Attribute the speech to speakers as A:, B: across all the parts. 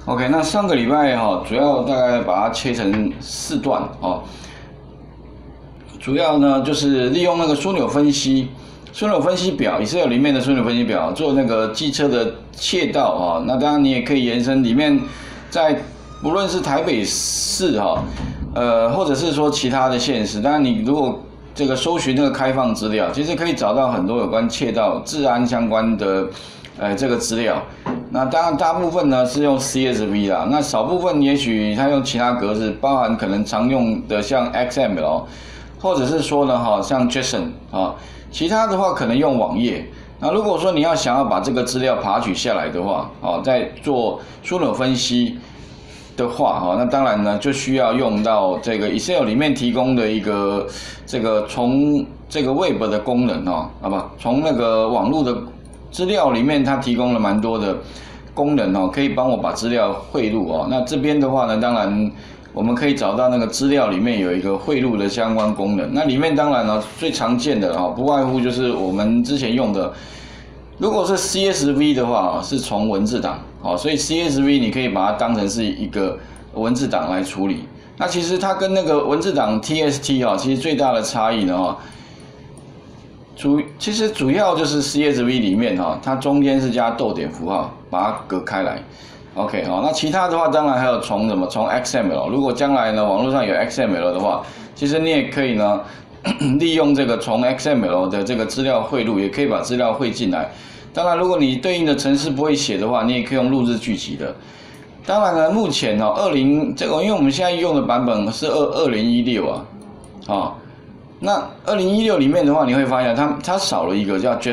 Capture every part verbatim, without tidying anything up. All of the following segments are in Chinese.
A: OK， 那上个礼拜哈、哦，主要大概把它切成四段哦。主要呢就是利用那个枢纽分析、枢纽分析表，也是有里面的枢纽分析表做那个机车的窃盗啊、哦。那当然你也可以延伸里面，在不论是台北市哈、哦，呃，或者是说其他的县市，当然你如果这个搜寻那个开放资料，其实可以找到很多有关窃盗、治安相关的呃这个资料。那当然大部分呢是用 C S V 啦，那少部分也许它用其他格式，包含可能常用的像 X M L。或者是说呢，哈，像 JSON 啊，其他的话可能用网页。那如果说你要想要把这个资料爬取下来的话，啊，在做枢纽分析的话，哈，那当然呢就需要用到这个 Excel 里面提供的一个这个从这个 Web 的功能哦，好吧，从那个网络的资料里面它提供了蛮多的功能哦，可以帮我把资料汇入哦。那这边的话呢，当然。我们可以找到那个资料里面有一个汇入的相关功能，那里面当然呢最常见的啊，不外乎就是我们之前用的，如果是 C S V 的话是从文字档，好，所以 C S V 你可以把它当成是一个文字档来处理。那其实它跟那个文字档 T S T 啊，其实最大的差异呢哈，主其实主要就是 C S V 里面哈，它中间是加逗点符号，把它隔开来。OK， 好，那其他的话，当然还有从什么从 X M L， 如果将来呢网络上有 X M L 的话，其实你也可以呢利用这个从 X M L 的这个资料汇入，也可以把资料汇进来。当然，如果你对应的程式不会写的话，你也可以用录制具体的。当然呢，目前哦，二零这个，因为我们现在用的版本是二二零一六啊，啊、哦，那二零一六里面的话，你会发现它它少了一个叫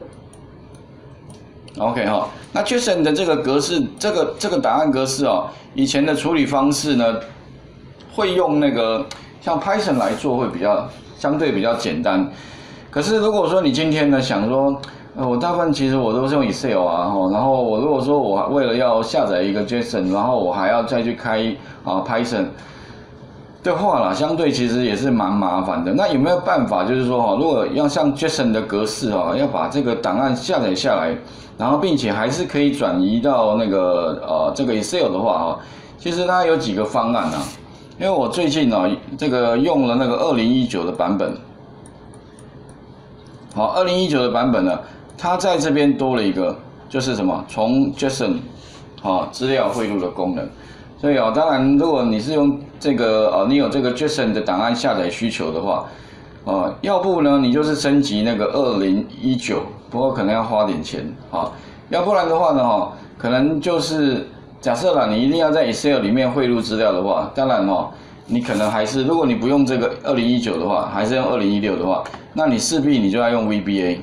A: JSON。OK 哈、哦，那 JSON 的这个格式，这个这个档案格式哦，以前的处理方式呢，会用那个像 Python 来做，会比较相对比较简单。可是如果说你今天呢想说，呃，我大部分其实我都是用 Excel 啊，吼，然后我如果说我为了要下载一个 JSON， 然后我还要再去开啊 Python 的话啦，相对其实也是蛮麻烦的。那有没有办法，就是说哈，如果要像 JSON 的格式哈，要把这个档案下载下来？然后，并且还是可以转移到那个呃这个 Excel 的话啊，其实它有几个方案啊。因为我最近呢、啊，这个用了那个二零一九的版本，好，二零一九的版本呢，它在这边多了一个，就是什么从 JSON 啊资料汇入的功能。所以啊，当然如果你是用这个呃你有这个 JSON 的档案下载需求的话，呃，要不呢你就是升级那个二零一九。不过可能要花点钱啊，要不然的话呢，哈，可能就是假设啦，你一定要在 Excel 里面汇入资料的话，当然哦，你可能还是如果你不用这个二零一九的话，还是用二零一六的话，那你势必你就要用 V B A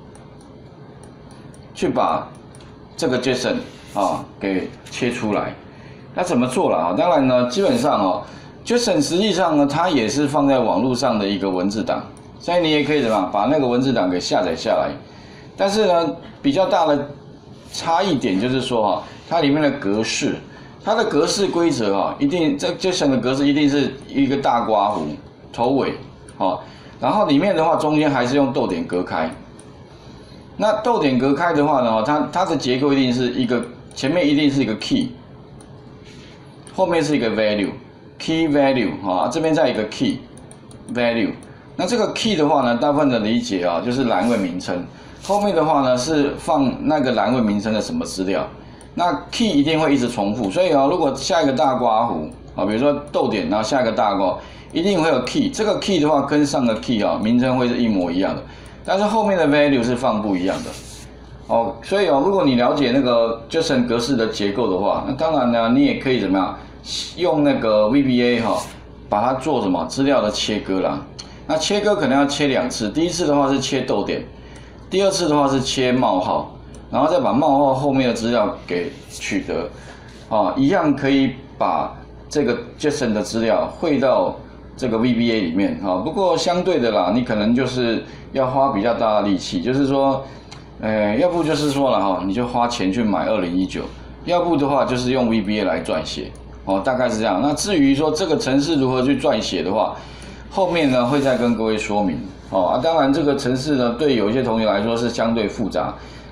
A: 去把这个 JSON 啊给切出来。那怎么做了啊？当然呢，基本上哦 ，JSON 实际上呢，它也是放在网络上的一个文字档，所以你也可以怎么把那个文字档给下载下来。但是呢，比较大的差异点就是说哈，它里面的格式，它的格式规则哈，一定这 JSON 的格式一定是一个大括弧头尾，好，然后里面的话中间还是用逗点隔开。那逗点隔开的话呢，它它的结构一定是一个前面一定是一个 key， 后面是一个 value，key value 啊，这边再一个 key value。那这个 key 的话呢，大部分的理解啊，就是栏位名称。后面的话呢是放那个栏位名称的什么资料，那 key 一定会一直重复，所以啊，如果下一个大括弧啊，比如说逗点，然后下一个大括，一定会有 key， 这个 key 的话跟上个 key 啊名称会是一模一样的，但是后面的 value 是放不一样的，哦，所以哦，如果你了解那个 JSON 格式的结构的话，那当然呢，你也可以怎么样用那个 V B A 哈，把它做什么资料的切割啦，那切割可能要切两次，第一次的话是切逗点。第二次的话是切冒号，然后再把冒号后面的资料给取得，啊，一样可以把这个 JSON 的资料汇到这个 V B A 里面，啊，不过相对的啦，你可能就是要花比较大的力气，就是说，呃，要不就是说了哈，你就花钱去买二零一九，要不的话就是用 V B A 来撰写，哦，大概是这样。那至于说这个程式如何去撰写的话，后面呢会再跟各位说明。哦啊，当然这个程式呢，对有一些同学来说是相对复杂，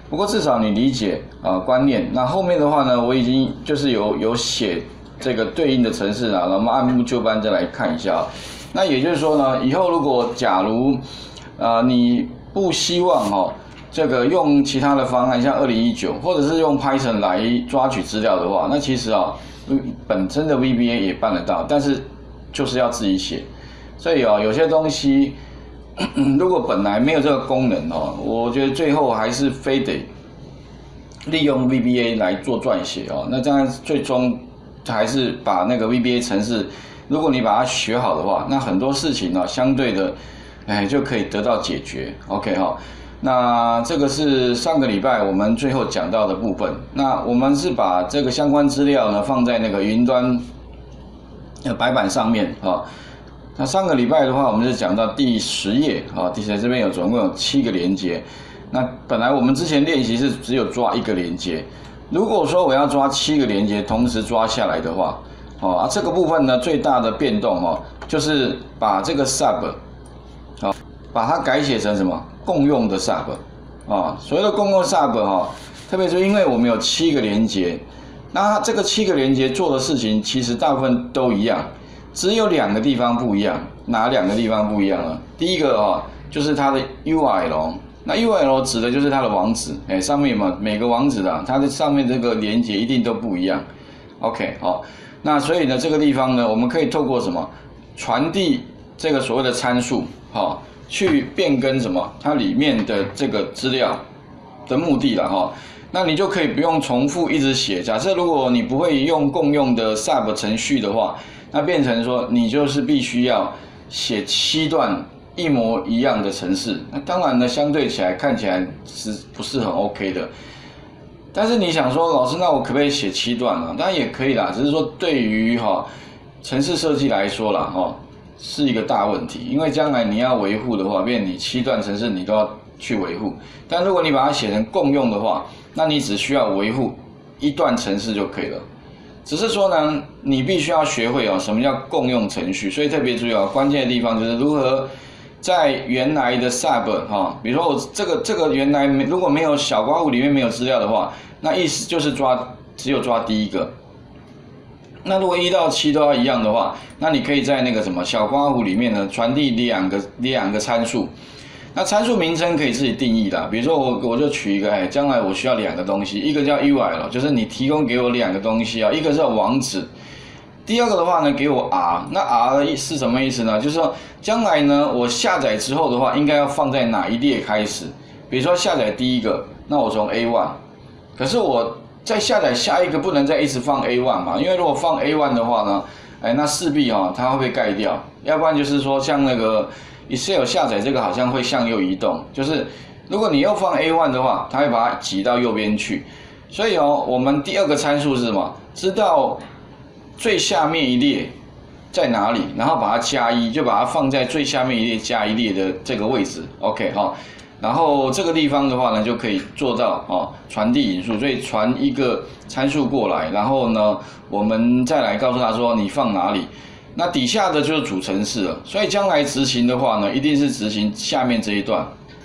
A: 不过至少你理解啊、呃、观念。那后面的话呢，我已经就是有有写这个对应的程式了，我们按部就班再来看一下。那也就是说呢，以后如果假如呃你不希望哦这个用其他的方案，像二零一九或者是用 Python 来抓取资料的话，那其实啊、哦、本身的 V B A 也办得到，但是就是要自己写。所以啊、哦、有些东西如果本来没有这个功能哦，我觉得最后还是非得利用 V B A 来做撰写哦。那这样最终还是把那个 V B A 程式，如果你把它学好的话，那很多事情呢、哦、相对的，哎就可以得到解决。OK 哈、哦，那这个是上个礼拜我们最后讲到的部分。那我们是把这个相关资料呢放在那个云端呃白板上面啊。哦那上个礼拜的话，我们是讲到第十页啊，第十页这边有总共有七个连结。那本来我们之前练习是只有抓一个连结，如果说我要抓七个连结同时抓下来的话，哦啊这个部分呢最大的变动哦，就是把这个 sub 啊，把它改写成什么共用的 sub 啊，所谓的共用 sub 哈，特别是因为我们有七个连结，那这个七个连结做的事情其实大部分都一样。只有两个地方不一样，哪两个地方不一样呢？第一个哦，就是它的 U R L， 那 U R L 指的就是它的网址，哎，上面嘛每个网址啊，它的上面这个连接一定都不一样。OK， 好，那所以呢，这个地方呢，我们可以透过什么传递这个所谓的参数，好，去变更什么它里面的这个资料的目的了哈。那你就可以不用重复一直写。假设如果你不会用共用的 sub 程序的话，那变成说你就是必须要写七段一模一样的程式。那当然呢，相对起来看起来是不是很 OK 的？但是你想说，老师，那我可不可以写七段呢？当然也可以啦，只是说对于哈、哦、程式设计来说啦，哈、哦、是一个大问题，因为将来你要维护的话，变你七段程式你都要去维护。但如果你把它写成共用的话，那你只需要维护一段程式就可以了。只是说呢，你必须要学会哦，什么叫共用程序。所以特别注意哦，关键的地方就是如何在原来的 sub 哈、哦，比如说我这个这个原来如果没有小括弧里面没有资料的话，那意思就是抓只有抓第一个。那如果一到七都要一样的话，那你可以在那个什么小括弧里面呢传递两个两个参数。那参数名称可以自己定义的，比如说我我就取一个，哎，将来我需要两个东西，一个叫 U R L， 就是你提供给我两个东西啊，一个是网址，第二个的话呢给我 R， 那 R 是什么意思呢？就是说将来呢我下载之后的话，应该要放在哪一列开始？比如说下载第一个，那我从 A 一， 可是我再下载下一个不能再一直放 A 一 嘛，因为如果放 A 一 的话呢，哎，那势必哈、哦、它会被盖掉，要不然就是说像那个。Excel 下载这个好像会向右移动，就是如果你又放 A 一 的话，它会把它挤到右边去。所以哦，我们第二个参数是什么？知道最下面一列在哪里，然后把它加一，就把它放在最下面一列加一列的这个位置。OK 哈、哦，然后这个地方的话呢，就可以做到哦传递引数，所以传一个参数过来，然后呢，我们再来告诉他说你放哪里。那底下的就是主程式了，所以将来执行的话呢，一定是执行下面这一段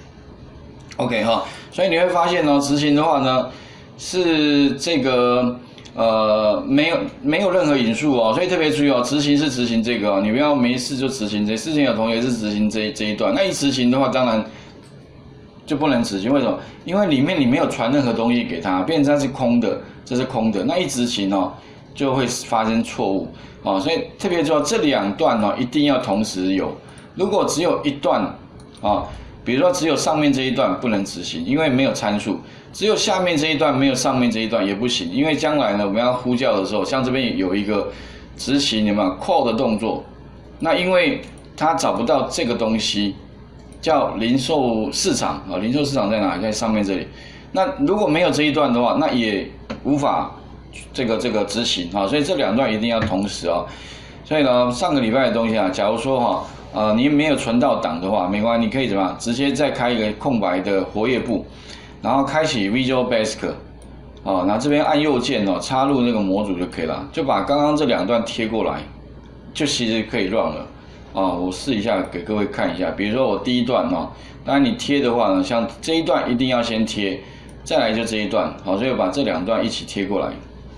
A: ，OK 哈，所以你会发现呢，执行的话呢，是这个呃没有没有任何引数哦，所以特别注意哦，执行是执行这个哦，你不要没事就执行这，之前有同学是执行这这一段，那一执行的话，当然就不能执行，为什么？因为里面你没有传任何东西给他，变成它是空的，这是空的，那一执行哦，就会发生错误。哦，所以特别说这两段呢、哦，一定要同时有。如果只有一段，啊、哦，比如说只有上面这一段不能执行，因为没有参数；只有下面这一段没有上面这一段也不行，因为将来呢我们要呼叫的时候，像这边有一个执行有没有 call 的动作，那因为它找不到这个东西，叫零售市场啊、哦，零售市场在哪里？在上面这里。那如果没有这一段的话，那也无法。这个这个执行啊，所以这两段一定要同时啊。所以呢，上个礼拜的东西啊，假如说哈，呃，你没有存到档的话，没关系，你可以怎么样，直接再开一个空白的活页簿，然后开启 Visual Basic， 啊，然后这边按右键哦，插入那个模组就可以了，就把刚刚这两段贴过来，就其实可以 run 了。啊，我试一下给各位看一下，比如说我第一段哦，当然你贴的话呢，像这一段一定要先贴。 再来就这一段，好，所以我把这两段一起贴过来。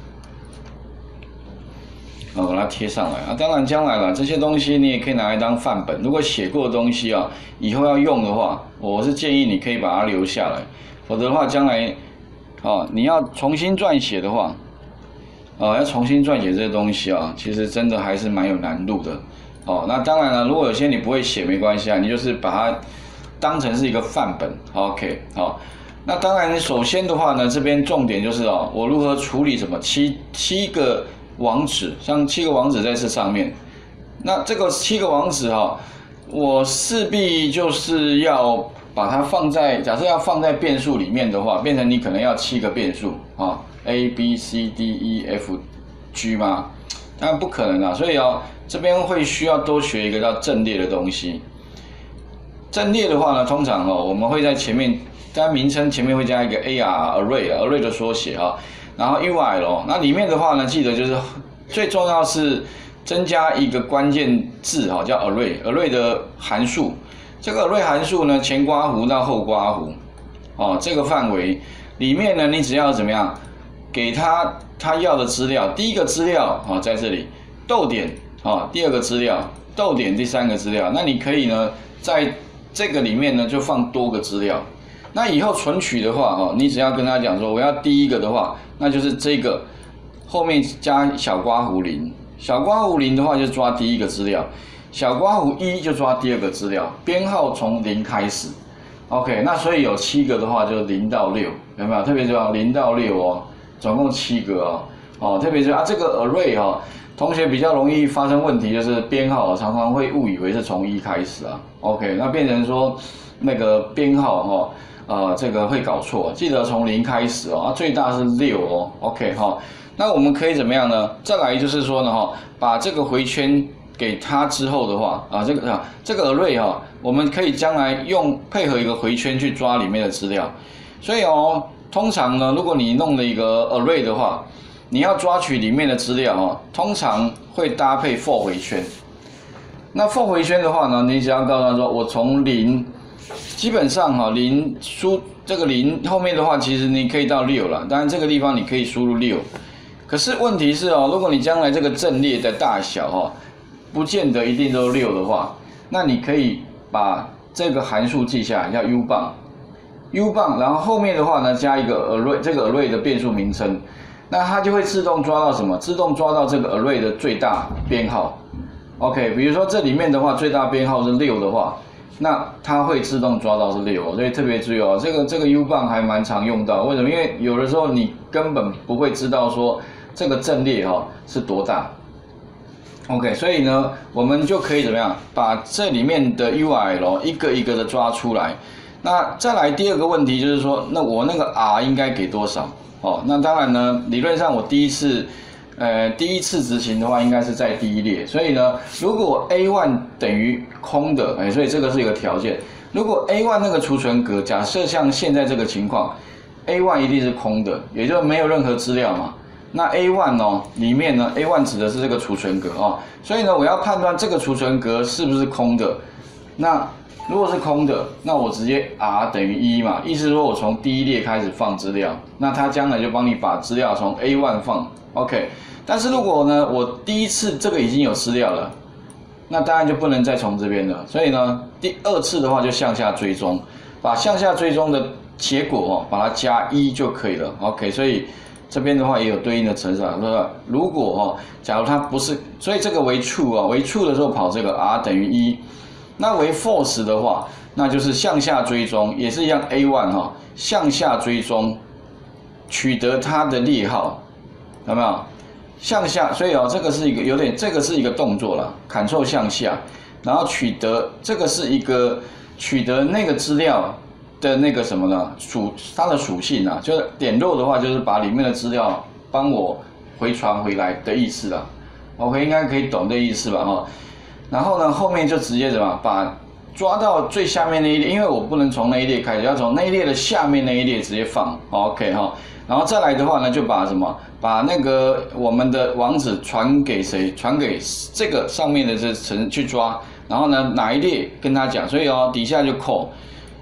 A: 啊，把它贴上来啊！当然，将来啦，这些东西你也可以拿来当范本。如果写过的东西啊，以后要用的话，我是建议你可以把它留下来，否则的话，将来，啊，你要重新撰写的话，啊，要重新撰写这些东西啊，其实真的还是蛮有难度的。哦，那当然了，如果有些你不会写没关系啊，你就是把它当成是一个范本 ，OK， 好。那当然，首先的话呢，这边重点就是哦，我如何处理什么七七个。网址像七个网址在这上面，那这个七个网址哈、哦，我势必就是要把它放在，假设要放在变数里面的话，变成你可能要七个变数啊 ，A B C D E F G 吗？当然不可能啦，所以哦，这边会需要多学一个叫阵列的东西。阵列的话呢，通常哦，我们会在前面，当然名称前面会加一个 A R array array 的缩写啊。然后 U R L， 那里面的话呢，记得就是最重要是增加一个关键字哈，叫 array，array 的函数。这个 array 函数呢，前刮弧到后刮弧，哦，这个范围里面呢，你只要怎么样，给他他要的资料，第一个资料啊、哦、在这里，逗点啊、哦，第二个资料，逗点第三个资料，那你可以呢，在这个里面呢就放多个资料。那以后存取的话，哦，你只要跟他讲说我要第一个的话，那就是这个后面加小刮弧零，小刮弧零的话就抓第一个资料，小刮弧一就抓第二个资料，编号从零开始。OK， 那所以有七个的话就零到六，有没有？特别重要，零到六哦，总共七个哦。哦，特别是啊这个 array 哦，同学比较容易发生问题，就是编号常常会误以为是从一开始啊。OK， 那变成说那个编号哈、哦。呃，这个会搞错，记得从零开始哦，啊，最大是六哦 ，OK 哈、哦，那我们可以怎么样呢？再来就是说呢哈，把这个回圈给它之后的话，啊，这个啊，这个 array 哈，我们可以将来用配合一个回圈去抓里面的资料，所以哦，通常呢，如果你弄了一个 array 的话，你要抓取里面的资料哦，通常会搭配 for 回圈。那 for 回圈的话呢，你只要告诉他说，我从零。基本上哈，零输这个零后面的话，其实你可以到六了。当然这个地方你可以输入六，可是问题是哦，如果你将来这个阵列的大小哈，不见得一定都是六的话，那你可以把这个函数记下来，叫 u 棒 ，u 棒，然后后面的话呢加一个 array， 这个 array 的变数名称，那它就会自动抓到什么？自动抓到这个 array 的最大编号。OK， 比如说这里面的话，最大编号是六的话。那它会自动抓到是六，所以特别注意哦，这个这个 U 棒还蛮常用到，为什么？因为有的时候你根本不会知道说这个阵列哈、哦、是多大。OK， 所以呢，我们就可以怎么样，把这里面的 U R L 一个一个的抓出来。那再来第二个问题就是说，那我那个 R 应该给多少？哦，那当然呢，理论上我第一次。呃，第一次执行的话，应该是在第一列，所以呢，如果 A 一 等于空的，哎，所以这个是一个条件。如果 A 一 那个储存格，假设像现在这个情况 ，A 一 一定是空的，也就没有任何资料嘛。那 A 一 哦，里面呢 ，A 一 指的是这个储存格哦，所以呢，我要判断这个储存格是不是空的。那如果是空的，那我直接 R 等于一嘛，意思说我从第一列开始放资料，那它将来就帮你把资料从 A 一 放 ，OK。但是如果呢，我第一次这个已经有资料了，那当然就不能再从这边了。所以呢，第二次的话就向下追踪，把向下追踪的结果哦，把它加一就可以了。OK， 所以这边的话也有对应的乘法，说如果哦，假如它不是，所以这个为 true 啊，为 true 的时候跑这个 R 等于一，那为 false 的话，那就是向下追踪，也是一样 A 一 哈，向下追踪，取得它的列号，有没有？向下，所以哦，这个是一个有点，这个是一个动作了 ，Ctrl 向下，然后取得这个是一个取得那个资料的那个什么呢？属它的属性啊，就是点漏的话，就是把里面的资料帮我回传回来的意思啦。OK， 应该可以懂这意思吧？哈，然后呢，后面就直接怎么把抓到最下面那一列，因为我不能从那一列开始，要从那一列的下面那一列直接放。OK 哈，然后再来的话呢，就把什么？把那个我们的网址传给谁？传给这个上面的这层去抓，然后呢哪一列跟他讲，所以哦底下就扣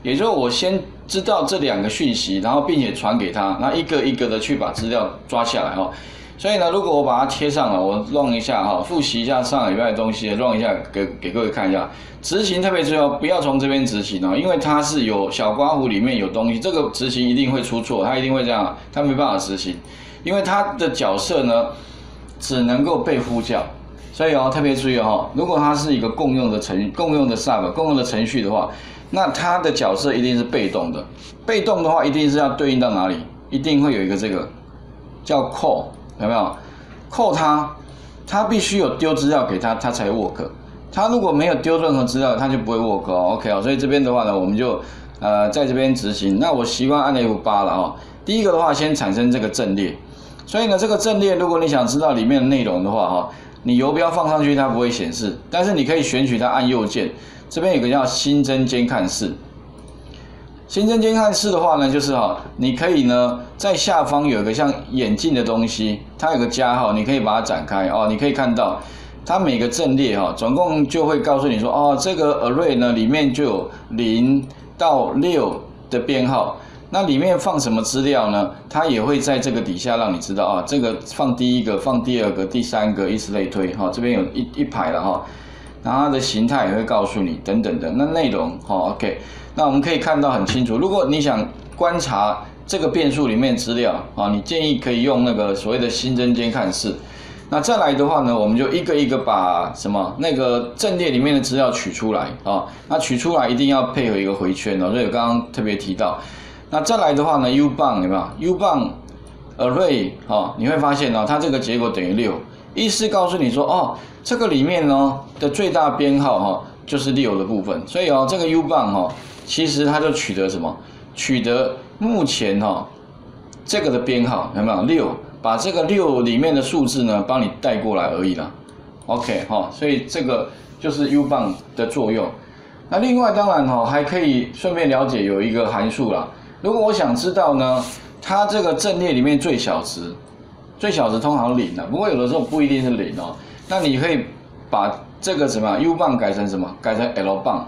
A: 也就是我先知道这两个讯息，然后并且传给他，然后一个一个的去把资料抓下来哈。所以呢，如果我把它贴上了，我 run 一下哈，复习一下上礼拜的东西 ，run 一下给给各位看一下。执行特别重要，不要从这边执行哦，因为它是有小刮胡里面有东西，这个执行一定会出错，它一定会这样，它没办法执行，因为它的角色呢只能够被呼叫。所以哦，特别注意哦，如果它是一个共用的程共用的 sub 共用的程序的话，那它的角色一定是被动的。被动的话，一定是要对应到哪里？一定会有一个这个叫 call。有没有扣它？它必须有丢资料给他，它才 work。它如果没有丢任何资料，它就不会 work 哦。OK 哦，所以这边的话呢，我们就呃在这边执行。那我习惯按 F 八 了哦。第一个的话，先产生这个阵列。所以呢，这个阵列如果你想知道里面的内容的话哈，你游标放上去它不会显示，但是你可以选取它按右键，这边有个叫新增监看室。新增监看室的话呢，就是哈，你可以呢在下方有一个像眼镜的东西，它有个加号，你可以把它展开哦，你可以看到它每个阵列哈，总共就会告诉你说哦，这个 array 呢里面就有零到六的编号，那里面放什么资料呢？它也会在这个底下让你知道啊，这个放第一个，放第二个，第三个，以此类推哈，这边有一一排了哈。然后它的形态也会告诉你等等的，那内容哦 ，OK， 那我们可以看到很清楚。如果你想观察这个变数里面资料啊，你建议可以用那个所谓的新增监看室。那再来的话呢，我们就一个一个把什么那个阵列里面的资料取出来啊。那取出来一定要配合一个回圈哦，所以我刚刚特别提到。那再来的话呢 ，U 棒有没有 ？U 棒 array 啊，你会发现呢，它这个结果等于六。意思告诉你说，哦，这个里面呢的最大编号哈、哦、就是六的部分，所以哦，这个 U 棒哈、哦，其实它就取得什么？取得目前哈、哦、这个的编号有没有六？把这个六里面的数字呢帮你带过来而已啦。OK 哈、哦，所以这个就是 U 棒的作用。那另外当然哈、哦、还可以顺便了解有一个函数啦。如果我想知道呢，它这个阵列里面最小值。最小值通常零啊，不过有的时候不一定是零哦。那你可以把这个什么 U 棒改成什么？改成 L 棒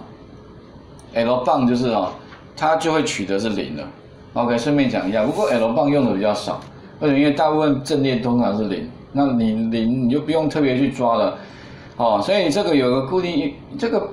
A: ，L 棒就是哦，它就会取得是零了。OK， 顺便讲一下，不过 L 棒用的比较少，为什么？因为大部分阵列通常是零，那你零你就不用特别去抓了，哦，所以这个有个固定，这个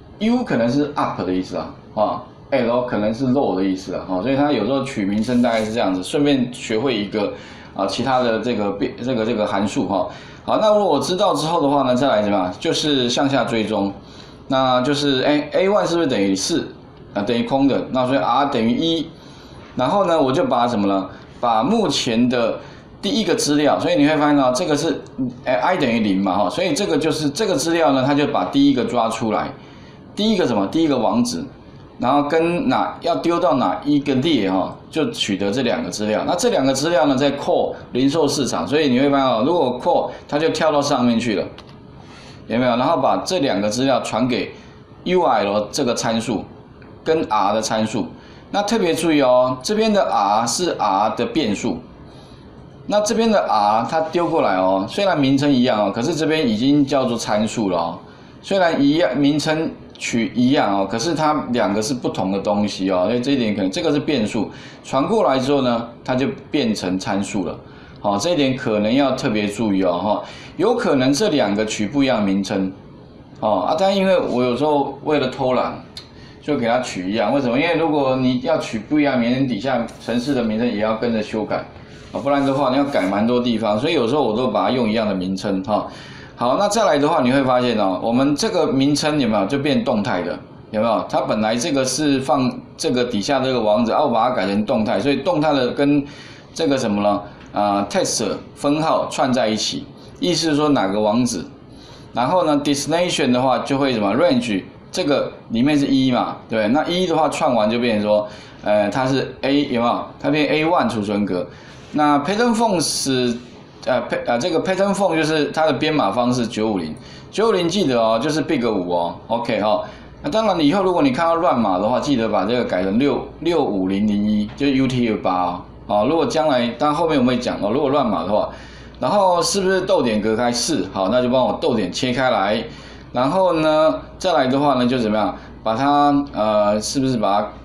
A: U 可能是 up 的意思啊，啊 ，L 可能是 low 的意思啊，哦，所以它有时候取名称大概是这样子，顺便学会一个。啊，其他的这个变这个这个函数哈，好，那如果我知道之后的话呢，再来怎么样？就是向下追踪，那就是哎 A 一 是不是等于四啊？等于空的，那所以 R 等于一，然后呢，我就把什么呢？把目前的第一个资料，所以你会发现到这个是哎 I 等于零嘛哈，所以这个就是这个资料呢，它就把第一个抓出来，第一个什么？第一个网址。然后跟哪要丢到哪一个列哈，就取得这两个资料。那这两个资料呢，在 call 零售市场，所以你会发现哦，如果 call 它就跳到上面去了，有没有？然后把这两个资料传给 U L 这个参数跟 R 的参数。那特别注意哦，这边的 R 是 R 的变数，那这边的 R 它丢过来哦，虽然名称一样哦，可是这边已经叫做参数了哦，虽然一样名称。取一样哦，可是它两个是不同的东西哦，所以这一点可能这个是变数，传过来之后呢，它就变成参数了。好、哦，这一点可能要特别注意哦，哈、哦，有可能这两个取不一样名称，哦啊，但因为我有时候为了偷懒，就给它取一样，为什么？因为如果你要取不一样名称，底下程式的名称也要跟着修改，啊、哦，不然的话你要改蛮多地方，所以有时候我都把它用一样的名称，哈、哦。好，那再来的话，你会发现哦，我们这个名称有没有就变动态的？有没有？它本来这个是放这个底下这个网址，啊，我把它改成动态，所以动态的跟这个什么呢？啊、呃、，test 分号串在一起，意思是说哪个网址，然后呢 ，destination 的话就会什么 range 这个里面是一嘛，对不对？那一的话串完就变成说，呃，它是 A 有没有？它变 A 一 储存格，那 pattern phone 是。呃，呃，这个 pattern phone 就是它的编码方式九五零，九五零记得哦，就是 big 五哦 ，OK 哈、哦。那当然，以后如果你看到乱码的话，记得把这个改成六六五零零一，就是 U T F 八哦。哦，如果将来，当然后面我们会讲哦，如果乱码的话，然后是不是逗点隔开是？好，那就帮我逗点切开来，然后呢，再来的话呢，就怎么样？把它呃，是不是把它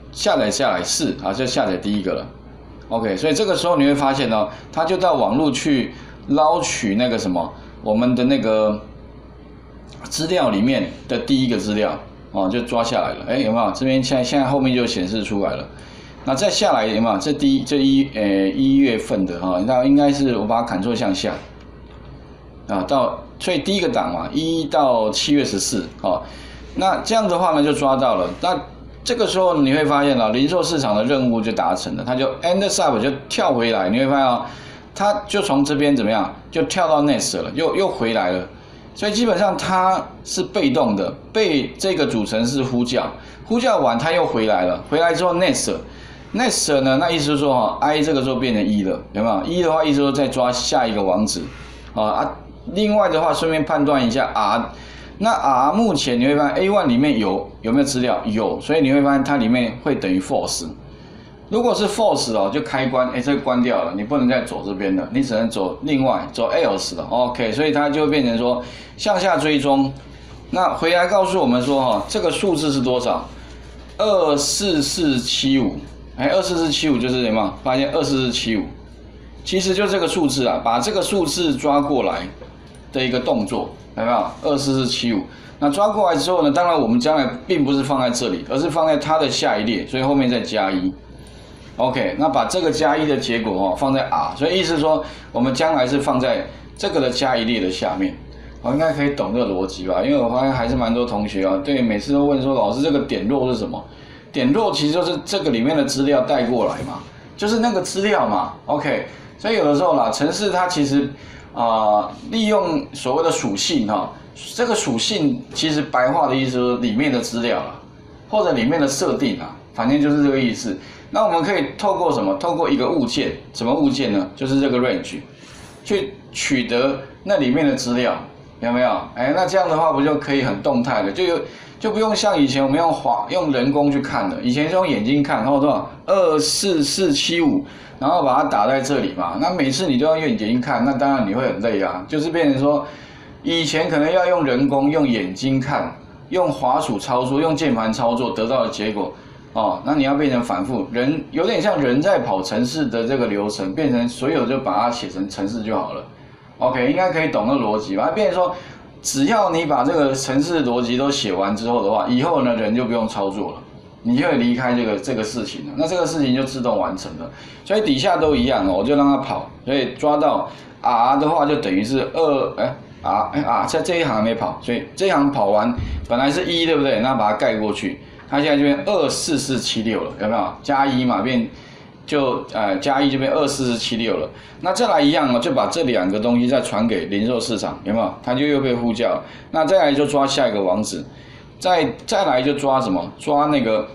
A: 下载下来是啊，就下载第一个了。OK， 所以这个时候你会发现呢，它就到网络去捞取那个什么我们的那个资料里面的第一个资料哦，就抓下来了。哎，有没有？这边现在现在后面就显示出来了。那再下来有没有？这第一这一呃一月份的哈，那应该是我把它砍错向下啊，到所以第一个档嘛，一到七月十四哦。那这样的话呢，就抓到了。那这个时候你会发现啊，零售市场的任务就达成了，它就 end up 就跳回来，你会发现啊，它就从这边怎么样，就跳到 next 了，又又回来了。所以基本上它是被动的，被这个主程式呼叫，呼叫完它又回来了，回来之后 next next 呢，那意思就是说哈 ，i 这个时候变成一了，有没有？一的话意思说再抓下一个网址啊啊。另外的话，顺便判断一下 r。那 R 目前你会发现 A 一 里面有有没有资料？有，所以你会发现它里面会等于 false。如果是 false 哦，就开关，哎，这个关掉了，你不能再走这边的，你只能走另外走 else 的 ，OK， 所以它就会变成说向下追踪。那回来告诉我们说哈，这个数字是多少？二四四七五，哎，二四四七五就是什么？发现二四四七五，其实就这个数字啊，把这个数字抓过来的一个动作。有没有二四四七五？那抓过来之后呢？当然我们将来并不是放在这里，而是放在它的下一列，所以后面再加一。OK， 那把这个加一的结果哦放在 R， 所以意思是说我们将来是放在这个的加一列的下面。我应该可以懂这个逻辑吧？因为我发现还是蛮多同学啊，对，每次都问说老师这个点弱是什么？点弱其实就是这个里面的资料带过来嘛，就是那个资料嘛。OK， 所以有的时候啦，程式它其实。啊、呃，利用所谓的属性哈，这个属性其实白话的意思就是里面的资料啦，或者里面的设定啊，反正就是这个意思。那我们可以透过什么？透过一个物件，什么物件呢？就是这个 range， 去取得那里面的资料，有没有？哎，那这样的话不就可以很动态的，就有就不用像以前我们用滑用人工去看的，以前是用眼睛看，然后多少二四四七五。然后把它打在这里嘛，那每次你都要用眼睛看，那当然你会很累啊。就是变成说，以前可能要用人工、用眼睛看、用滑鼠操作、用键盘操作得到的结果，哦，那你要变成反复，人有点像人在跑程式的这个流程，变成所有就把它写成程式就好了。OK， 应该可以懂那逻辑吧？变成说，只要你把这个程式逻辑都写完之后的话，以后呢人就不用操作了。你就会离开这个这个事情了，那这个事情就自动完成了，所以底下都一样哦，我就让它跑，所以抓到 R 的话就等于是二哎 R 哎 R 在这一行没跑，所以这一行跑完本来是一对不对？那把它盖过去，它现在就变二四四七六了，有没有？加一嘛变就呃加一就变二四四七六了，那再来一样哦，就把这两个东西再传给零售市场，有没有？它就又被呼叫了，那再来就抓下一个网址。再再来就抓什么？抓那个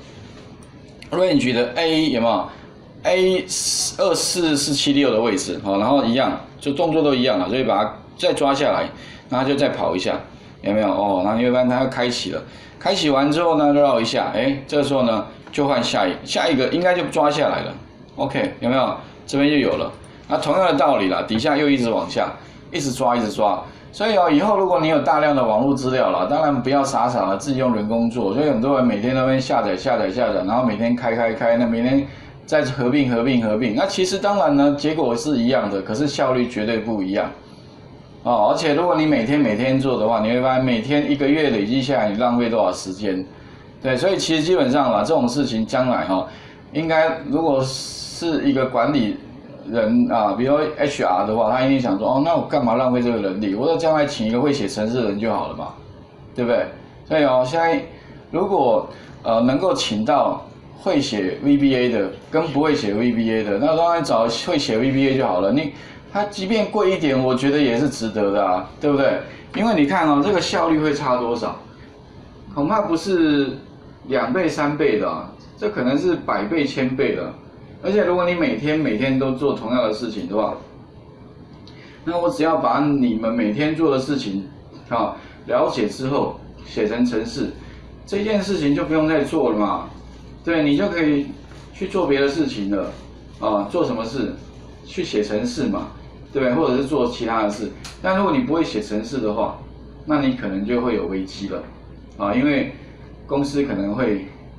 A: range 的 A 有没有 ？A 二四四七六的位置，好，然后一样，就动作都一样了，所以把它再抓下来，然后就再跑一下，有没有？哦，然后你会发现它要开启了，开启完之后呢，绕一下，哎，这个时候呢就换下一下一个，应该就抓下来了 ，OK， 有没有？这边就有了。那同样的道理啦，底下又一直往下，一直抓，一直抓。所以哦，以后如果你有大量的网络资料了，当然不要傻傻的自己用人工做。所以很多人每天那边下载、下载、下载，然后每天开开开，那每天再合并、合并、合并。那其实当然呢，结果是一样的，可是效率绝对不一样。哦，而且如果你每天每天做的话，你会发现每天一个月累积下来，你浪费多少时间？对，所以其实基本上啦，这种事情将来哈、哦，应该如果是一个管理人啊，比如 H R 的话，他一定想说，哦，那我干嘛浪费这个人力？我说将来请一个会写程式的人就好了嘛，对不对？所以哦，现在如果呃能够请到会写 V B A 的跟不会写 V B A 的，那当然找会写 V B A 就好了。你他即便贵一点，我觉得也是值得的啊，对不对？因为你看哦，这个效率会差多少？恐怕不是两倍、三倍的啊，这可能是百倍、千倍的。而且如果你每天每天都做同样的事情的话，那我只要把你们每天做的事情啊了解之后写成程式，这件事情就不用再做了嘛。对，你就可以去做别的事情了啊，做什么事？去写程式嘛，对不对？或者是做其他的事。但如果你不会写程式的话，那你可能就会有危机了啊，因为公司可能会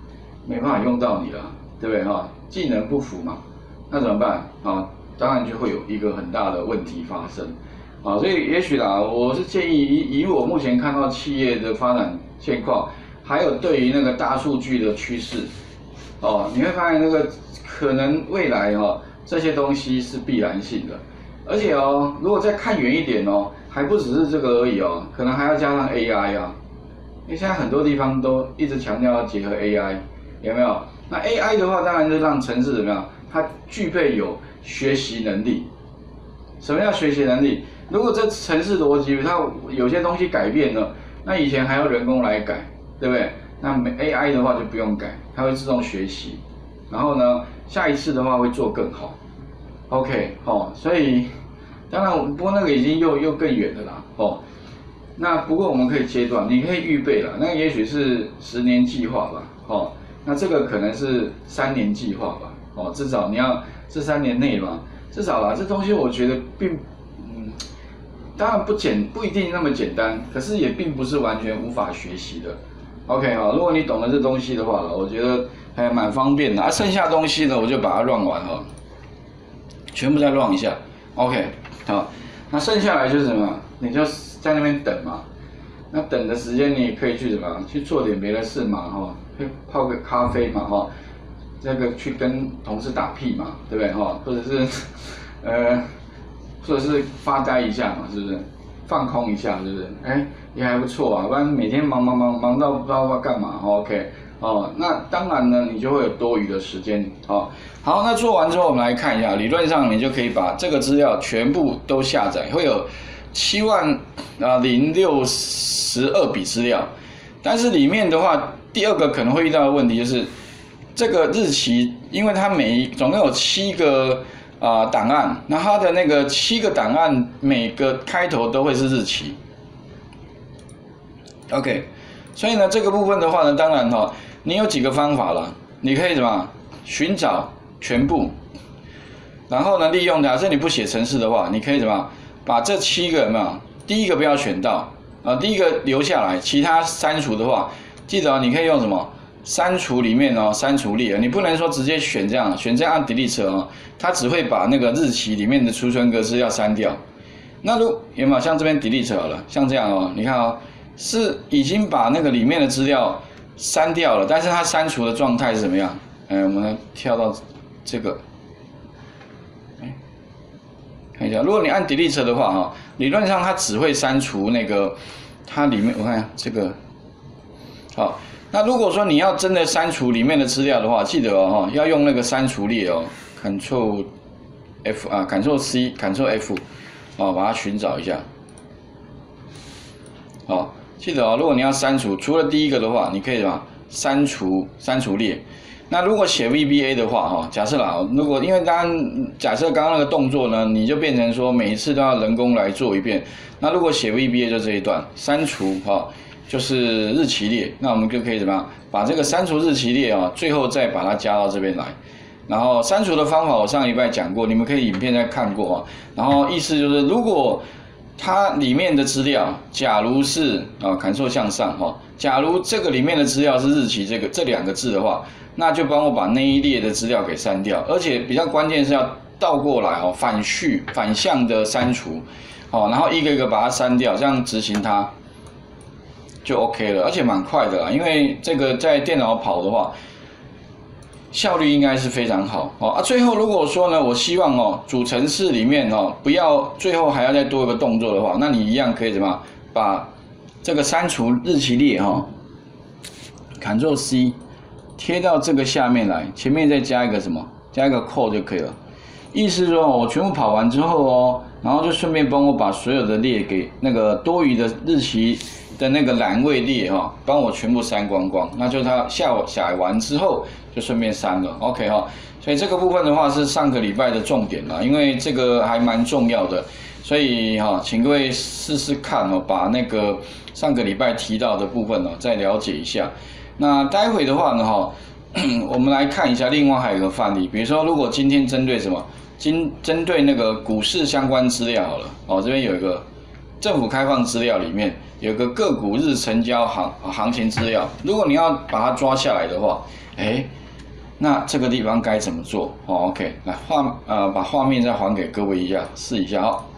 A: 没办法用到你了，对不对哈？技能不符嘛，那怎么办啊？当然就会有一个很大的问题发生啊。所以也许啦，我是建议以以我目前看到企业的发展现况，还有对于那个大数据的趋势，哦，你会发现那个可能未来哈、哦、这些东西是必然性的，而且哦，如果再看远一点哦，还不只是这个而已哦，可能还要加上 A I 啊，因为现在很多地方都一直强调要结合 A I， 有没有？那 A I 的话，当然就让程式怎么样，它具备有学习能力。什么叫学习能力？如果这程式逻辑它有些东西改变了，那以前还要人工来改，对不对？那 A I 的话就不用改，它会自动学习，然后呢，下一次的话会做更好。OK， 哦，所以当然，不过那个已经又又更远了啦，哦。那不过我们可以阶段，你可以预备了，那也许是十年计划吧，哦。那这个可能是三年计划吧，哦，至少你要这三年内嘛，至少啦，这东西我觉得并，嗯，当然不简不一定那么简单，可是也并不是完全无法学习的。OK 好，如果你懂了这东西的话，我觉得还蛮方便的。啊，剩下东西呢，我就把它乱完哈，全部再乱一下。OK 好，那剩下来就是什么？你就在那边等嘛。那等的时间你也可以去什么？去做点别的事嘛，哈，去泡个咖啡嘛，哈，这个去跟同事打屁嘛，对不对，哈？或者是呃，或者是发呆一下嘛，是不是？放空一下，是不是？哎，也还不错啊，不然每天忙忙忙忙到不知道要干嘛 ，OK， 哦，那当然呢，你就会有多余的时间，哦，好，那做完之后我们来看一下，理论上你就可以把这个资料全部都下载，会有七万啊零六十二笔资料，但是里面的话，第二个可能会遇到的问题就是这个日期，因为它每一总共有七个。啊、呃，档案，那它的那个七个档案，每个开头都会是日期。OK， 所以呢，这个部分的话呢，当然哈、哦，你有几个方法了，你可以什么寻找全部，然后呢，利用假设你不写程式的话，你可以什么把这七个有没有？第一个不要选到啊、呃，第一个留下来，其他删除的话，记得、哦、你可以用什么？删除里面哦，删除列，你不能说直接选这样，选这样按 delete 哦，它只会把那个日期里面的储存格式要删掉。那如有没有像这边 delete 好了，像这样哦，你看哦，是已经把那个里面的资料删掉了，但是它删除的状态是怎么样？哎，我们来跳到这个，哎，看一下，如果你按 delete 的话哈，理论上它只会删除那个它里面，我看这个，好。那如果说你要真的删除里面的资料的话，记得哦，要用那个删除列哦 ，Ctrl F 啊 ，Ctrl C，Ctrl F， 哦，把它寻找一下。好，记得哦，如果你要删除，除了第一个的话，你可以什么删除删除列。那如果写 V B A 的话，哈，假设啦，如果因为当然假设刚刚那个动作呢，你就变成说每一次都要人工来做一遍。那如果写 V B A 就这一段删除哈。就是日期列，那我们就可以怎么样把这个删除日期列啊，最后再把它加到这边来。然后删除的方法我上礼拜讲过，你们可以影片再看过啊。然后意思就是，如果它里面的资料，假如是啊，Ctrl向上哈，假如这个里面的资料是日期这个这两个字的话，那就帮我把那一列的资料给删掉，而且比较关键是要倒过来哦，反序反向的删除，哦，然后一个一个把它删掉，这样执行它。就 OK 了，而且蛮快的啦，因为这个在电脑跑的话，效率应该是非常好哦啊。最后如果说呢，我希望哦，主程式里面哦，不要最后还要再多一个动作的话，那你一样可以怎么把这个删除日期列哈、哦、，Ctrl C 贴到这个下面来，前面再加一个什么，加一个扣就可以了。意思说我全部跑完之后哦，然后就顺便帮我把所有的列给那个多余的日期。的那个栏位列哈，帮我全部删光光，那就它下午写完之后就顺便删了 ，OK 哈。所以这个部分的话是上个礼拜的重点啦，因为这个还蛮重要的，所以哈，请各位试试看哦，把那个上个礼拜提到的部分呢再了解一下。那待会的话呢哈，我们来看一下，另外还有一个范例，比如说如果今天针对什么，今针对那个股市相关资料好了，哦这边有一个。 政府开放资料里面有个个股日成交行行情资料，如果你要把它抓下来的话，哎，那这个地方该怎么做？哦 ，OK， 来画呃把画面再还给各位一下，试一下哦。